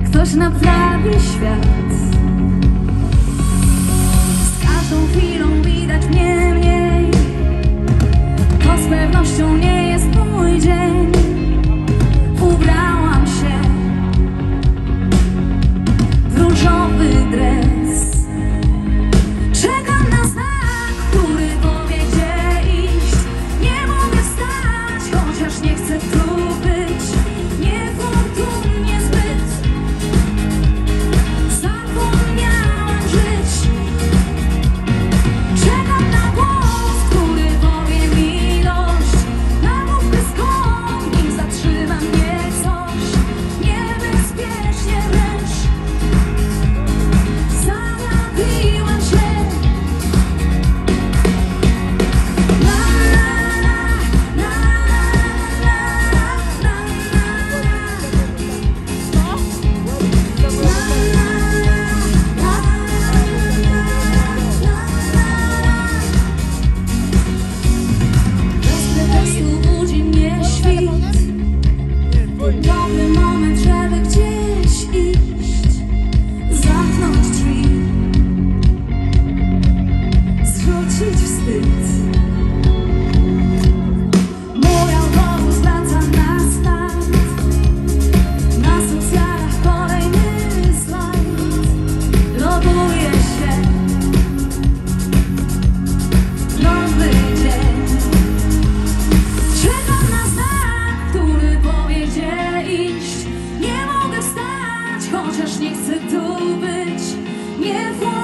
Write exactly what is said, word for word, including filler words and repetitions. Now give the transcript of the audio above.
ktoś naprawi świat. Z każdą chwilą widać mnie mniej, to z pewnością nie jest mój dzień. Ubrałam się w różowy dres, czekam na znak, który powie gdzie iść. Nie mogę wstać, chociaż nie chcę tu być. Niefortunnie zbyt zapomniałam żyć. Czekam na głos, który powie mi dość. Namówmy skąd, nim zatrzyma mnie coś. Niebezpiecznie wręcz zagapiłam się. La la la la la bez pretekstu budzi mnie świt. Dobry moment, żeby gdzieś iść, zamknąć drzwi, zrzucić wstyd. Mój autobus wraca na start, na socjalach kolejny slajd. Loguje się nowy dzień. Czekam na znak, który powie gdzie iść. Nie mogę wstać, chociaż nie chcę tu być. Nie